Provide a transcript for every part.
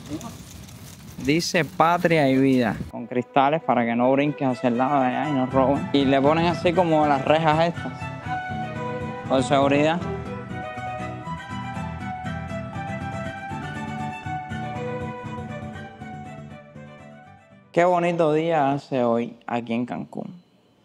Dice patria y vida, con cristales para que no brinques hacia el lado de allá y no roben. Y le ponen así como las rejas estas, por seguridad. Qué bonito día hace hoy aquí en Cancún.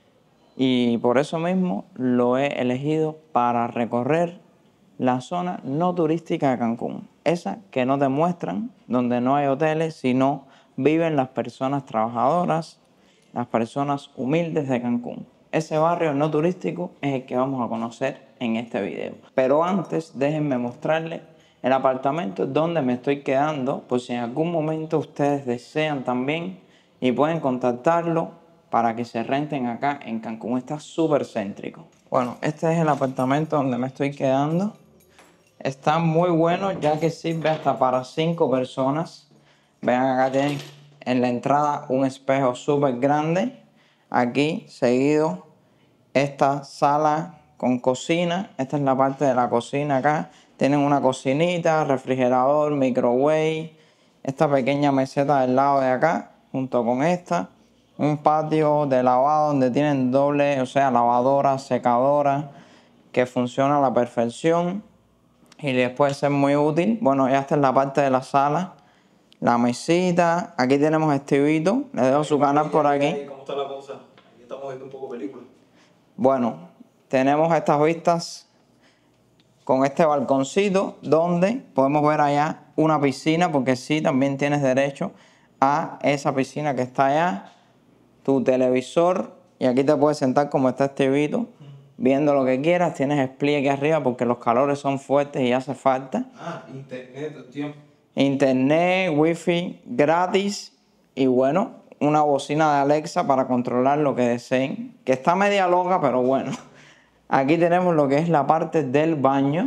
Y por eso mismo lo he elegido para recorrer la zona no turística de Cancún. Esa que no te muestran, donde no hay hoteles, sino viven las personas trabajadoras, las personas humildes de Cancún. Ese barrio no turístico es el que vamos a conocer en este video. Pero antes, déjenme mostrarles el apartamento donde me estoy quedando, por si en algún momento ustedes desean también y pueden contactarlo para que se renten acá en Cancún. Está súper céntrico. Bueno, este es el apartamento donde me estoy quedando. Está muy bueno ya que sirve hasta para 5 personas. Vean, acá tienen en la entrada un espejo súper grande. Aquí seguido esta sala con cocina. Esta es la parte de la cocina acá. Tienen una cocinita, refrigerador, microwave. Esta pequeña meseta del lado de acá junto con esta. Un patio de lavado donde tienen doble, o sea, lavadora, secadora, que funciona a la perfección y les puede ser muy útil. Bueno, ya esta es la parte de la sala, la mesita. Aquí tenemos a Estivito, le dejo su canal por aquí. ¿Cómo está la cosa? Aquí estamos viendo un poco película. Bueno, tenemos estas vistas con este balconcito donde podemos ver allá una piscina, porque sí, también tienes derecho a esa piscina que está allá. Tu televisor, y aquí te puedes sentar como está Estivito, viendo lo que quieras. Tienes split aquí arriba porque los calores son fuertes y hace falta. Internet, tío. Internet, wifi gratis y bueno, una bocina de Alexa para controlar lo que deseen, que está media loca, pero bueno. Aquí tenemos lo que es la parte del baño,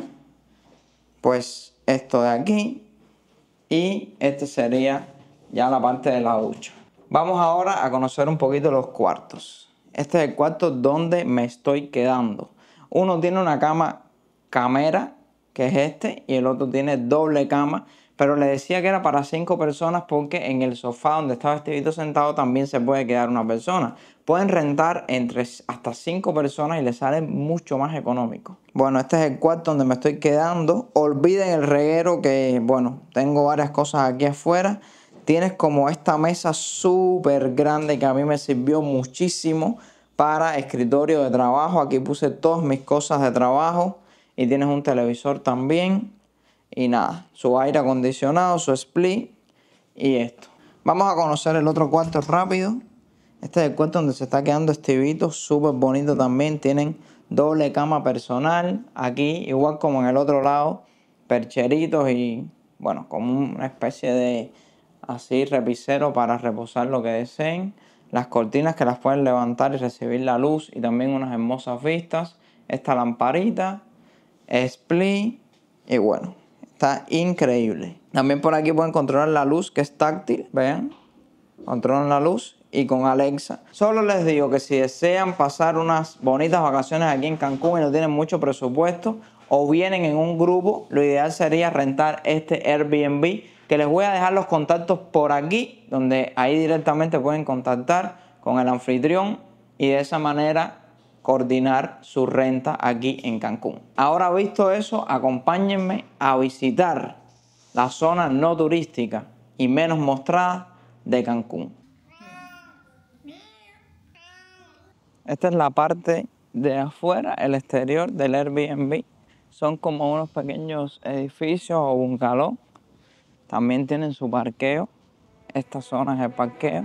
pues esto de aquí, y este sería ya la parte de la ducha. Vamos ahora a conocer un poquito los cuartos. Este es el cuarto donde me estoy quedando. Uno tiene una cama camera, que es este, y el otro tiene doble cama. Pero le decía que era para 5 personas porque en el sofá donde estaba Estivito sentado también se puede quedar una persona. Pueden rentar entre hasta 5 personas y les sale mucho más económico. Bueno, este es el cuarto donde me estoy quedando. Olviden el reguero que, bueno, tengo varias cosas aquí afuera. Tienes como esta mesa súper grande que a mí me sirvió muchísimo para escritorio de trabajo. Aquí puse todas mis cosas de trabajo y tienes un televisor también. Y nada, su aire acondicionado, su split y esto. Vamos a conocer el otro cuarto rápido. Este es el cuarto donde se está quedando Estivito, súper bonito también. Tienen doble cama personal. Aquí, igual como en el otro lado, percheritos y, bueno, como una especie de así repisero para reposar lo que deseen. Las cortinas que las pueden levantar y recibir la luz y también unas hermosas vistas. Esta lamparita, split y bueno, está increíble. También por aquí pueden controlar la luz que es táctil, vean. Controlan la luz y con Alexa. Solo les digo que si desean pasar unas bonitas vacaciones aquí en Cancún y no tienen mucho presupuesto o vienen en un grupo, lo ideal sería rentar este Airbnb, que les voy a dejar los contactos por aquí, donde ahí directamente pueden contactar con el anfitrión y de esa manera coordinar su renta aquí en Cancún. Ahora visto eso, acompáñenme a visitar la zona no turística y menos mostrada de Cancún. Esta es la parte de afuera, el exterior del Airbnb. Son como unos pequeños edificios o bungalow. También tienen su parqueo. Esta zona es el parqueo.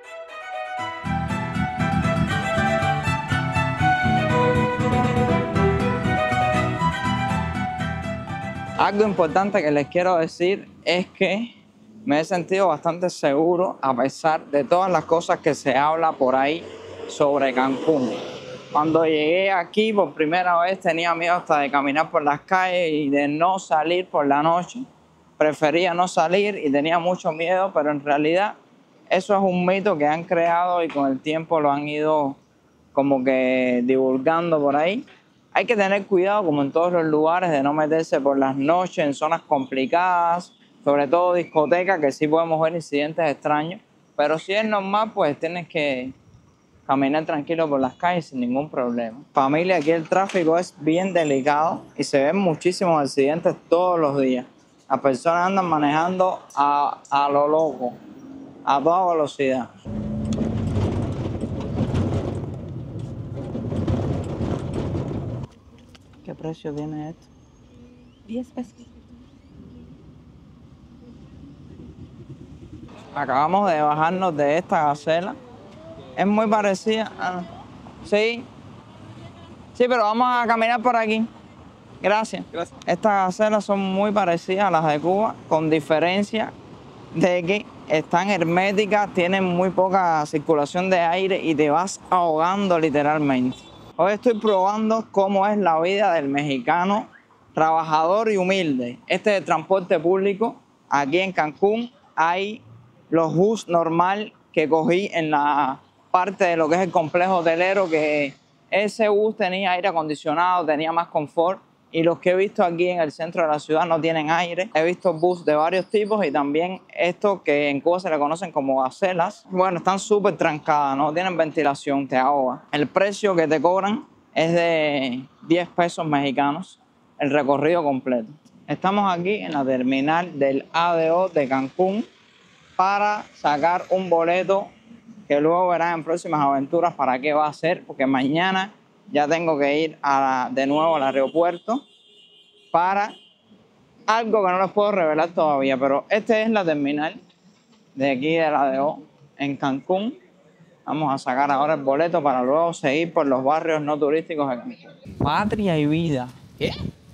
Algo importante que les quiero decir es que me he sentido bastante seguro a pesar de todas las cosas que se habla por ahí sobre Cancún. Cuando llegué aquí por primera vez tenía miedo hasta de caminar por las calles y de no salir por la noche. Prefería no salir y tenía mucho miedo, pero en realidad eso es un mito que han creado y con el tiempo lo han ido como que divulgando por ahí. Hay que tener cuidado, como en todos los lugares, de no meterse por las noches en zonas complicadas, sobre todo discotecas, que sí podemos ver incidentes extraños, pero si es normal, pues tienes que caminar tranquilo por las calles sin ningún problema. Familia, aquí el tráfico es bien delicado y se ven muchísimos accidentes todos los días. Las personas andan manejando a lo loco, a toda velocidad. ¿Qué precio tiene esto? 10 pesos. Acabamos de bajarnos de esta gacela. Es muy parecida. Sí. Sí, pero vamos a caminar por aquí. Gracias. Estas gacelas son muy parecidas a las de Cuba, con diferencia de que están herméticas, tienen muy poca circulación de aire y te vas ahogando literalmente. Hoy estoy probando cómo es la vida del mexicano trabajador y humilde. Este es el transporte público. Aquí en Cancún hay los bus normal que cogí en la parte de lo que es el complejo hotelero, que ese bus tenía aire acondicionado, tenía más confort. Y los que he visto aquí en el centro de la ciudad no tienen aire. He visto bus de varios tipos y también estos que en Cuba se le conocen como gacelas. Bueno, están súper trancadas, no tienen ventilación, te ahoga. El precio que te cobran es de 10 pesos mexicanos el recorrido completo. Estamos aquí en la terminal del ADO de Cancún para sacar un boleto que luego verán en próximas aventuras para qué va a ser, porque mañana ya tengo que ir de nuevo al aeropuerto para algo que no les puedo revelar todavía, pero esta es la terminal de aquí de la ADO en Cancún. Vamos a sacar ahora el boleto para luego seguir por los barrios no turísticos de Cancún. Patria y vida. ¿Qué?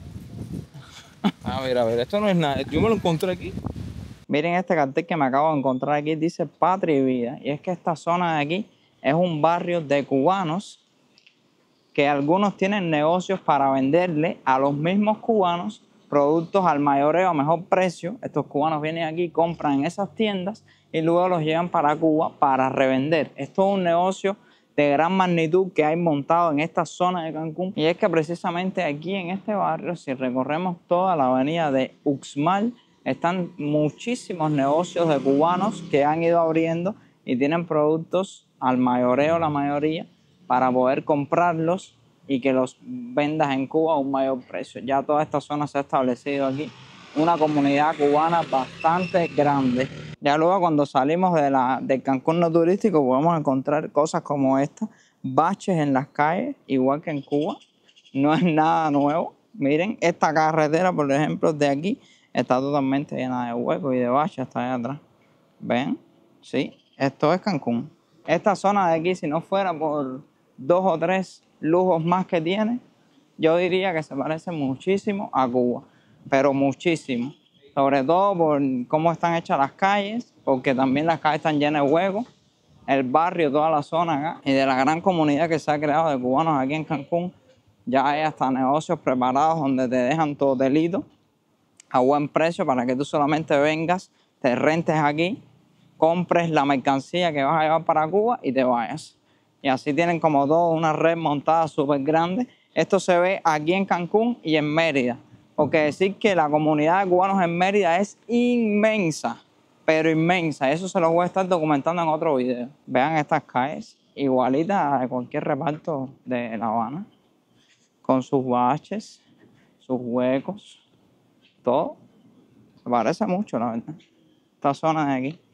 A ver, esto no es nada. Yo me lo encontré aquí. Miren este cartel que me acabo de encontrar aquí, dice Patria y Vida. Y es que esta zona de aquí es un barrio de cubanos que algunos tienen negocios para venderle a los mismos cubanos productos al mayoreo a mejor precio. Estos cubanos vienen aquí, compran en esas tiendas y luego los llevan para Cuba para revender. Esto es un negocio de gran magnitud que hay montado en esta zona de Cancún. Y es que precisamente aquí en este barrio, si recorremos toda la avenida de Uxmal, están muchísimos negocios de cubanos que han ido abriendo y tienen productos al mayoreo, la mayoría, para poder comprarlos y que los vendas en Cuba a un mayor precio. Ya toda esta zona se ha establecido aquí una comunidad cubana bastante grande. Ya luego cuando salimos del Cancún no turístico podemos encontrar cosas como esta, baches en las calles, igual que en Cuba. No es nada nuevo. Miren, esta carretera, por ejemplo, de aquí, está totalmente llena de huecos y de baches hasta allá atrás. ¿Ven? Sí, esto es Cancún. Esta zona de aquí, si no fuera por 2 o 3 lujos más que tiene, yo diría que se parece muchísimo a Cuba, pero muchísimo. Sobre todo por cómo están hechas las calles, porque también las calles están llenas de huecos, el barrio, toda la zona acá, y de la gran comunidad que se ha creado de cubanos aquí en Cancún, ya hay hasta negocios preparados donde te dejan tu hotelito a buen precio para que tú solamente vengas, te rentes aquí, compres la mercancía que vas a llevar para Cuba y te vayas. Y así tienen como todo una red montada súper grande. Esto se ve aquí en Cancún y en Mérida. Porque decir que la comunidad de cubanos en Mérida es inmensa, pero inmensa. Eso se lo voy a estar documentando en otro video. Vean estas calles, igualitas a cualquier reparto de La Habana, con sus baches, sus huecos, todo. Se parece mucho, la verdad. Esta zona de aquí.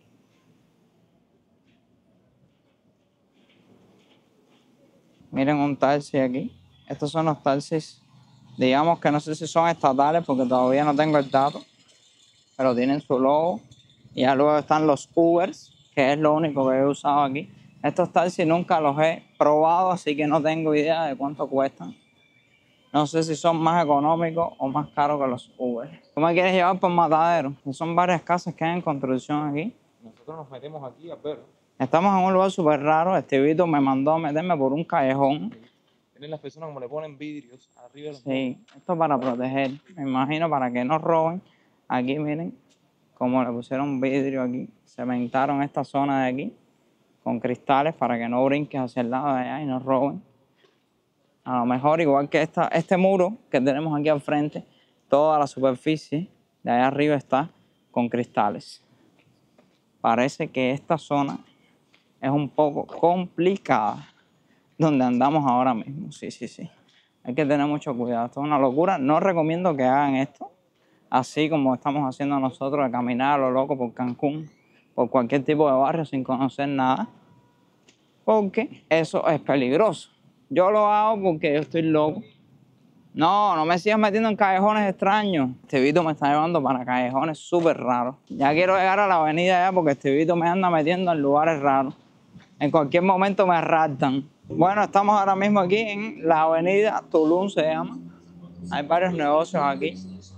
Miren un taxi aquí. Estos son los taxis, digamos que no sé si son estatales porque todavía no tengo el dato, pero tienen su logo. Y ya luego están los Ubers, que es lo único que he usado aquí. Estos taxis nunca los he probado, así que no tengo idea de cuánto cuestan. No sé si son más económicos o más caros que los Uber. ¿Tú me quieres llevar por Matadero? Son varias casas que hay en construcción aquí. Nosotros nos metemos aquí a ver. Estamos en un lugar súper raro. Estivito me mandó a meterme por un callejón. Tienen las personas como le ponen vidrios arriba de los Sí, esto para proteger. Me imagino para que no roben. Aquí miren cómo le pusieron vidrio aquí. Cementaron esta zona de aquí con cristales para que no brinques hacia el lado de allá y no roben. A lo mejor igual que este muro que tenemos aquí al frente, toda la superficie de allá arriba está con cristales. Parece que esta zona es un poco complicada donde andamos ahora mismo. Sí, sí, sí. Hay que tener mucho cuidado. Esto es una locura. No recomiendo que hagan esto así como estamos haciendo nosotros, de caminar a lo loco por Cancún, por cualquier tipo de barrio sin conocer nada, porque eso es peligroso. Yo lo hago porque yo estoy loco. No, no me sigas metiendo en callejones extraños. Estevito me está llevando para callejones súper raros. Ya quiero llegar a la avenida ya porque Estevito me anda metiendo en lugares raros. En cualquier momento me raptan. Bueno, estamos ahora mismo aquí en la avenida Tulum, se llama. Hay varios negocios aquí.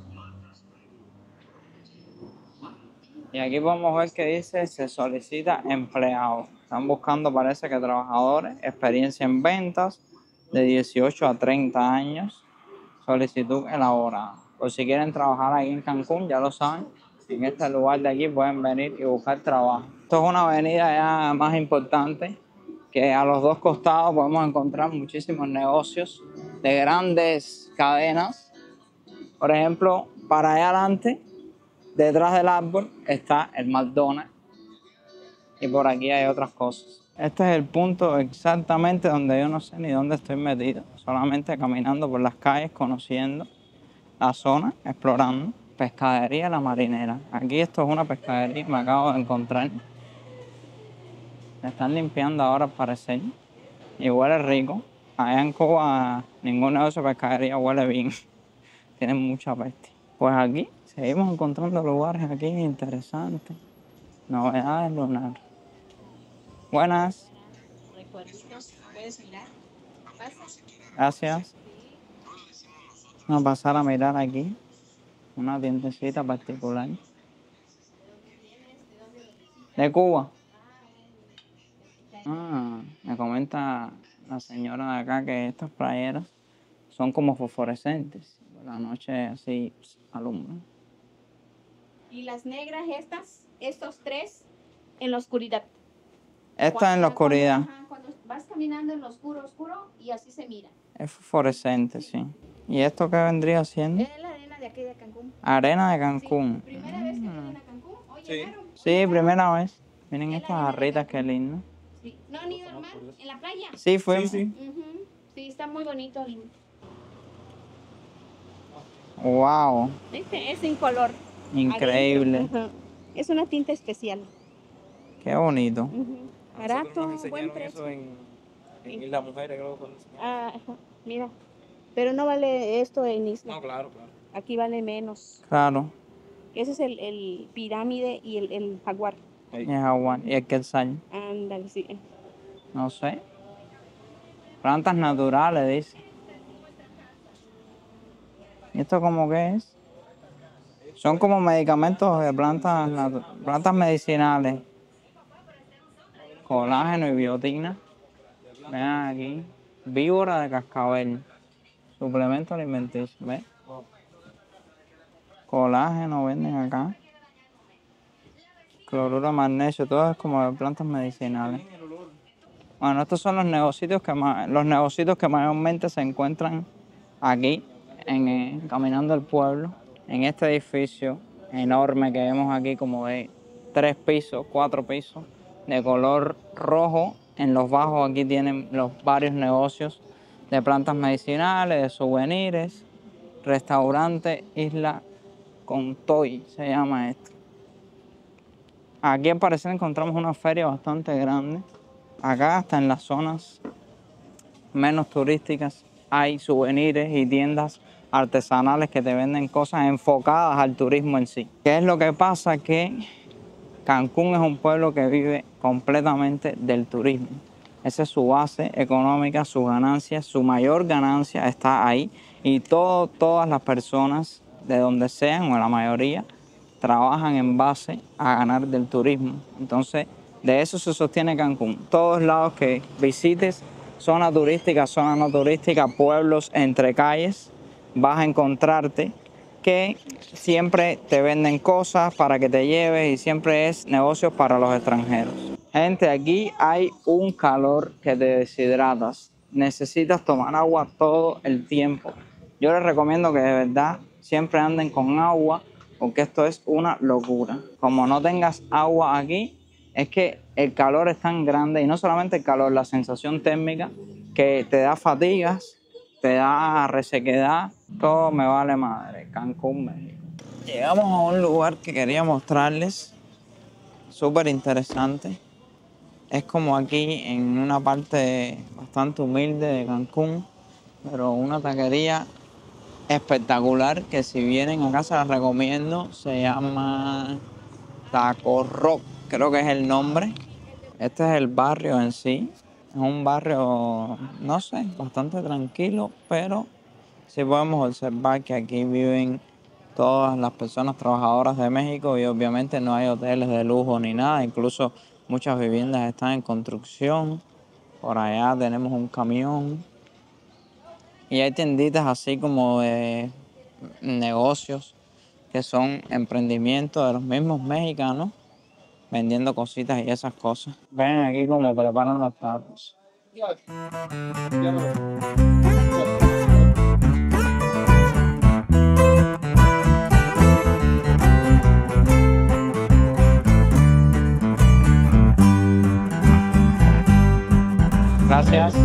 Y aquí podemos ver que dice, se solicita empleados. Están buscando, parece que trabajadores, experiencia en ventas de 18 a 30 años, solicitud elaborada. Por si quieren trabajar aquí en Cancún, ya lo saben, en este lugar de aquí pueden venir y buscar trabajo. Esto es una avenida ya más importante, que a los dos costados podemos encontrar muchísimos negocios de grandes cadenas. Por ejemplo, para allá adelante, detrás del árbol está el McDonald's y por aquí hay otras cosas. Este es el punto exactamente donde yo no sé ni dónde estoy metido, solamente caminando por las calles, conociendo la zona, explorando. Pescadería La Marinera. Aquí esto es una pescadería, me acabo de encontrar. Me están limpiando ahora al parecer y huele rico. Allá en Cuba ningún negocio de pescadería huele bien, tienen mucha peste. Pues aquí seguimos encontrando lugares aquí interesantes. Novedades lunar. Buenas. Recuerditos, puedes mirar. Pasa. Gracias. Vamos a pasar a mirar aquí una tiendecita particular. ¿De Cuba? Me comenta la señora de acá que estas playeras son como fosforescentes. Por la noche así alumbran. Y las negras estos tres, en la oscuridad. Esta en la oscuridad. Cuando vas caminando en lo oscuro, oscuro, y así se mira. Es fosforescente, sí. ¿Y esto qué vendría siendo? Es la arena de aquí de Cancún. Arena de Cancún. Sí, primera vez que vienen a Cancún. Oye, Sí. Naro, Sí, primera vez. Miren Es la estas arena de jarritas, qué Cancún. lindo. Sí. No han ido al mar, en la playa. Sí, fue. Sí. Ujú. Sí, está muy bonito. Wow, Este es sin color. increíble. Adentro. Ajá. Es una tinta especial. Qué bonito. Ujú. A nosotros Barato, nos buen enseñaron precio. eso en Isla Mujeres, creo que nos enseñaron. Ajá, mira. Pero no vale esto en Isla. No, claro, claro. Aquí vale menos. Claro. Ese es el pirámide y el jaguar. Y es agua. Y el quetzal. Ándale, sí. No sé. Plantas naturales, dice. ¿Y esto cómo que es? Son como medicamentos de plantas medicinales. Colágeno y biotina. Vean aquí. Víbora de cascabel. Suplemento alimenticio. ¿Ves? Colágeno venden acá. Cloruro de magnesio. Todo es como de plantas medicinales. Bueno, estos son los negocios que mayormente se encuentran aquí, caminando el pueblo, en este edificio enorme que vemos aquí, como de 3 pisos, 4 pisos, de color rojo. En los bajos aquí tienen los varios negocios de plantas medicinales, de souvenirs, restaurante Isla Contoy, se llama esto. Aquí al parecer encontramos una feria bastante grande. Acá, hasta en las zonas menos turísticas, hay souvenirs y tiendas artesanales que te venden cosas enfocadas al turismo en sí. ¿Qué es lo que pasa? Que Cancún es un pueblo que vive completamente del turismo. Esa es su base económica, su ganancia, su mayor ganancia está ahí. Y todas las personas, de donde sean, o la mayoría, trabajan en base a ganar del turismo. Entonces, de eso se sostiene Cancún. Todos lados que visites, zona turística, zona no turística, pueblos entre calles, vas a encontrarte que siempre te venden cosas para que te lleves y siempre es negocios para los extranjeros. Gente, aquí hay un calor que te deshidratas. Necesitas tomar agua todo el tiempo. Yo les recomiendo que de verdad siempre anden con agua porque esto es una locura. Como no tengas agua aquí, es que el calor es tan grande, y no solamente el calor, la sensación térmica, que te da fatigas, te da resequedad, todo me vale madre. Cancún, México. Llegamos a un lugar que quería mostrarles, súper interesante. Es como aquí en una parte bastante humilde de Cancún, pero una taquería espectacular que si vienen acá se las recomiendo. Se llama Taco Rock, creo que es el nombre. Este es el barrio en sí. Es un barrio, no sé, bastante tranquilo, pero sí podemos observar que aquí viven todas las personas trabajadoras de México y obviamente no hay hoteles de lujo ni nada. Incluso muchas viviendas están en construcción. Por allá tenemos un camión. Y hay tienditas así como de negocios que son emprendimientos de los mismos mexicanos vendiendo cositas y esas cosas. Ven aquí como preparan los tacos. Gracias.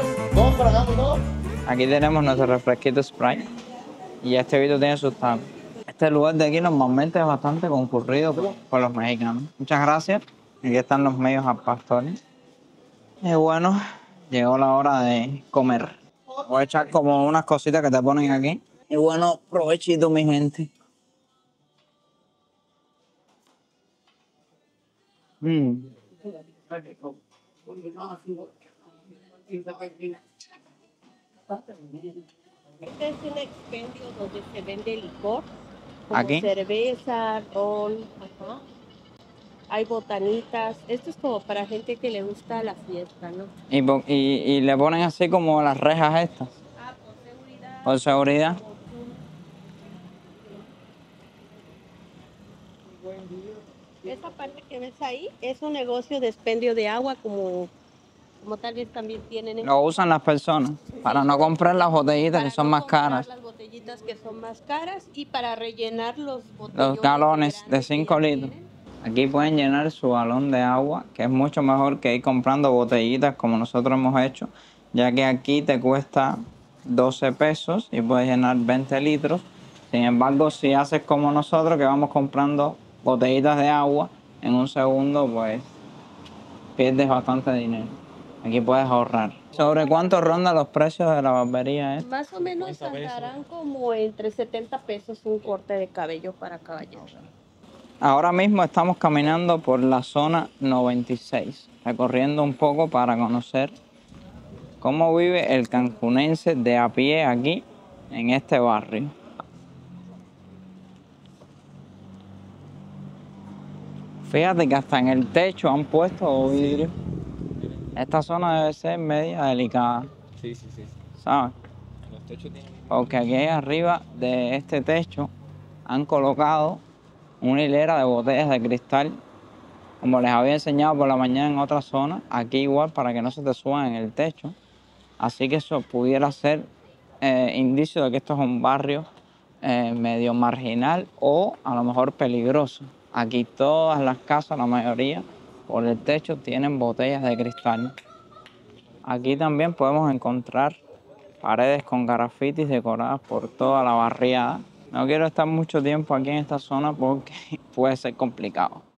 Aquí tenemos nuestro refresquito Sprite y este video tiene sus tacos. Este lugar de aquí normalmente es bastante concurrido por los mexicanos. Muchas gracias. Aquí están los medios al pastor. Y bueno, llegó la hora de comer. Voy a echar como unas cositas que te ponen aquí. Y bueno, provechito, mi gente. Este es un expendio donde se vende licor, como ¿Aquí? cerveza, ron, ajá. Hay botanitas. Esto es como para gente que le gusta la fiesta, ¿no? Y le ponen así como las rejas estas, Ah, por seguridad. por seguridad. Esa parte que ves ahí es un negocio de expendio de agua, como tal vez también tienen. Lo usan las personas para no comprar las botellitas que Para son no más comprar caras. las botellitas que son más caras y para rellenar los botellones Los galones de grandes que 5 ya litros. tienen. Aquí pueden llenar su galón de agua, que es mucho mejor que ir comprando botellitas como nosotros hemos hecho, ya que aquí te cuesta 12 pesos y puedes llenar 20 litros. Sin embargo, si haces como nosotros, que vamos comprando botellitas de agua, en un segundo, pues pierdes bastante dinero. Aquí puedes ahorrar. ¿Sobre cuánto rondan los precios de la barbería esta? Más o menos andarán como entre 70 pesos un corte de cabello para caballero. Ahora mismo estamos caminando por la zona 96, recorriendo un poco para conocer cómo vive el cancunense de a pie aquí en este barrio. Fíjate que hasta en el techo han puesto vidrio. Esta zona debe ser media delicada, Sí. ¿sabes? Los techos tienen... Porque aquí arriba de este techo han colocado una hilera de botellas de cristal, como les había enseñado por la mañana en otra zona, aquí igual para que no se te suban en el techo. Así que eso pudiera ser indicio de que esto es un barrio medio marginal o a lo mejor peligroso. Aquí todas las casas, la mayoría, por el techo tienen botellas de cristal. Aquí también podemos encontrar paredes con grafitis decoradas por toda la barriada. No quiero estar mucho tiempo aquí en esta zona porque puede ser complicado.